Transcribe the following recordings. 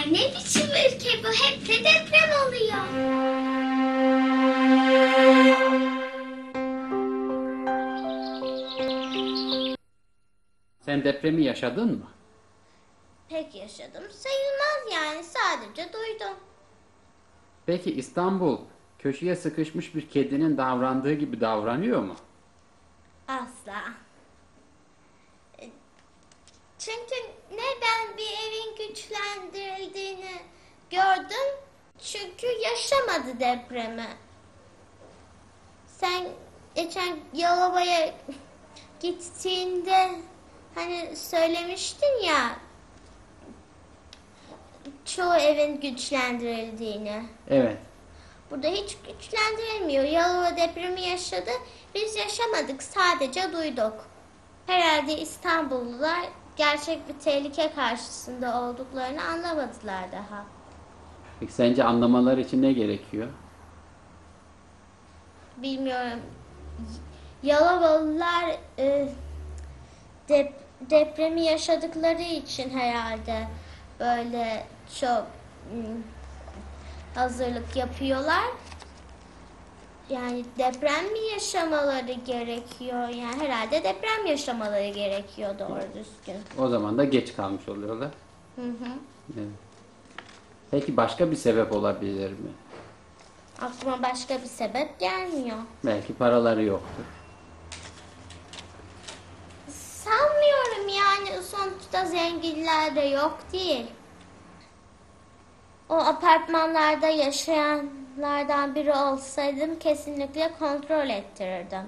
Ay ne biçim ülke bu? Hep de deprem oluyor. Sen depremi yaşadın mı? Pek yaşadım sayılmaz yani, sadece duydum. Peki İstanbul köşeye sıkışmış bir kedinin davrandığı gibi davranıyor mu? Asla. Çünkü neden bir evin güçlendirildiğini gördüm? Çünkü yaşamadı depremi. Sen geçen Yalova'ya gittiğinde hani söylemiştin ya, çoğu evin güçlendirildiğini. Evet. Burada hiç güçlendirilmiyor. Yalova depremi yaşadı. Biz yaşamadık, sadece duyduk. Herhalde İstanbullular gerçek bir tehlike karşısında olduklarını anlamadılar daha. Peki sence anlamaları için ne gerekiyor? Bilmiyorum. Yalovalılar depremi yaşadıkları için herhalde böyle çok hazırlık yapıyorlar. Yani deprem mi yaşamaları gerekiyor? Yani herhalde deprem yaşamaları gerekiyor doğru düzgün. O zaman da geç kalmış oluyorlar. Hı hı. Evet. Peki başka bir sebep olabilir mi? Aklıma başka bir sebep gelmiyor. Belki paraları yoktur. Sanmıyorum, yani sonuçta zenginler de yok değil. O apartmanlarda yaşayanlardan biri olsaydım kesinlikle kontrol ettirirdim.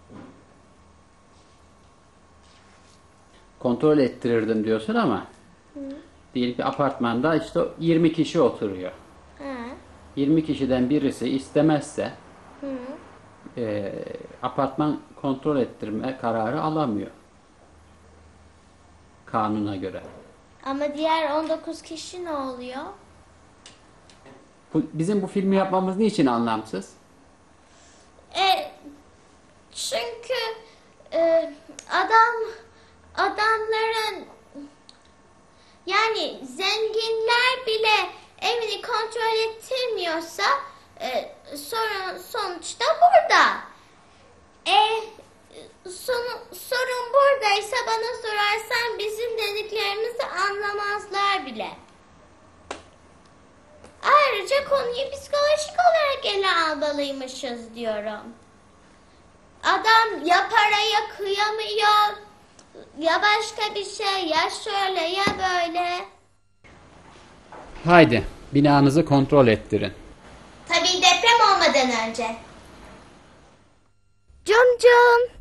Kontrol ettirirdim diyorsun ama diyelim ki apartmanda işte 20 kişi oturuyor. Ha. 20 kişiden birisi istemezse Hı. apartman kontrol ettirme kararı alamıyor. Kanuna göre. Ama diğer 19 kişi ne oluyor? Bizim bu filmi yapmamız niçin anlamsız? Çünkü adamların, yani zenginler bile evini kontrol ettirmiyorsa sorun sonuçta burada. Sorun buradaysa bana sorarsan bizim dediklerimizi anlamazlar bile. Ayrıca konuyu psikolojik olarak ele almalıymışız diyorum. Adam ya paraya kıyamıyor, ya başka bir şey, ya şöyle ya böyle. Haydi binanızı kontrol ettirin. Tabii deprem olmadan önce. Cum cum.